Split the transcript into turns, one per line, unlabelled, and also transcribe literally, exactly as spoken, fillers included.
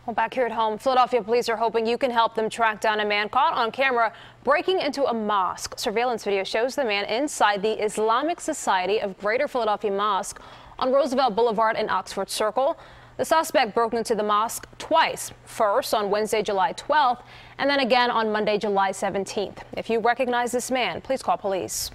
Well, back here at home, Philadelphia police are hoping you can help them track down a man caught on camera breaking into a mosque. Surveillance video shows the man inside the Islamic Society of Greater Philadelphia Mosque on Roosevelt Boulevard and Oxford Circle. The suspect broke into the mosque twice, first on Wednesday, July twelfth, and then again on Monday, July seventeenth. If you recognize this man, please call police.